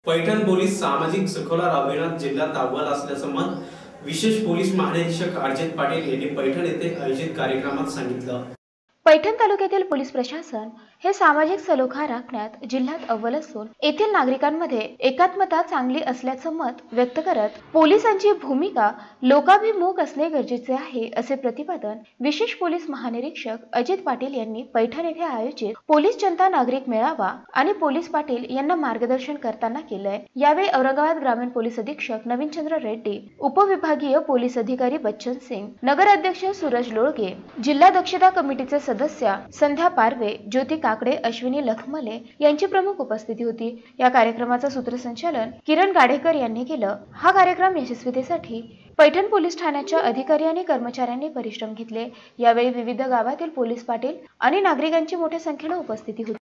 Paithan police सामाजिक सखोला राबविण्यात जिल्ह्यात अव्वल असल्याचं मत विशेष पोलीस महानिरीक्षक अजित पाटील यांनी पैठण येथे आयोजित कार्यक्रमात सांगितलं। पैठण तालुक्यातील पोलीस प्रशासन हे सामाजिक सलोखा राखण्यात जिल्ह्यात अव्वल असून येथील नागरिकांमध्ये एकात्मता चांगली असल्याचं मत व्यक्त करत पोलिसांची भूमिका लोकाभिमुख असणे गरजेचे आहे असे प्रतिपादन विशेष पोलीस महानिरीक्षक अजित पाटील यांनी पैठण येथे आयोजित पोलीस जनता नागरिक मेळावा आणि पोलीस पाटील यांना मार्गदर्शन करताना केलंय। यावेळी औरंगाबाद ग्रामीण पोलीस अधीक्षक नवीनचंद्र रेड्डी, उपविभागीय पोलीस अधिकारी बच्चन सिंग, नगर अध्यक्ष सूरज लोळगे, जिल्हा दक्षता कमिटीचे सदस्य संध्या पारवे, ज्योती काकडे, अश्विनी लखमले यांची प्रमुख उपस्थिती होती। या कार्यक्रमाचं सूत्रसंचालन किरण गाडेकर यांनी केलं। हा कार्यक्रम यशस्वीतेसाठी पैठण पोलीस ठाण्याच्या अधिकारी आणि कर्मचाऱ्यांनी परिश्रम घेतले। यावेळी विविध गावातील पोलीस पाटील आणि नागरिकांची मोठ्या संख्येने उपस्थिती होती।